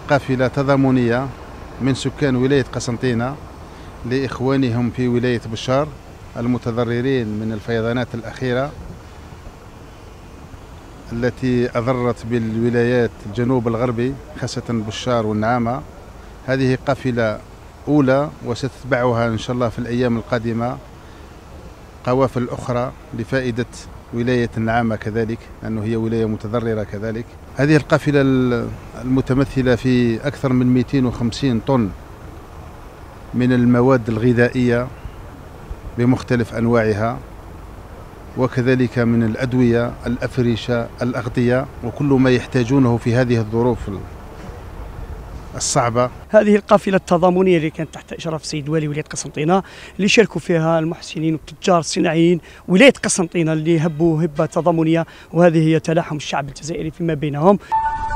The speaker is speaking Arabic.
قافلة تضامنية من سكان ولاية قسنطينة لإخوانهم في ولاية بشار المتضررين من الفيضانات الأخيرة التي أضرت بالولايات الجنوب الغربي خاصة بشار والنعامة. هذه قافلة أولى وستتبعها إن شاء الله في الأيام القادمة قوافل أخرى لفائدة ولاية النعامة كذلك، لأنه هي ولاية متضررة كذلك. هذه القافلة المتمثلة في أكثر من 250 طن من المواد الغذائية بمختلف أنواعها، وكذلك من الأدوية، الأفرشة، الأغطية، وكل ما يحتاجونه في هذه الظروف الصعبة. هذه القافلة التضامنية اللي كانت تحت إشراف السيد والي ولاية قسنطينة، اللي شاركوا فيها المحسنين والتجار الصناعيين ولاية قسنطينة اللي هبوا هبة تضامنية، وهذه هي تلاحم الشعب الجزائري فيما بينهم.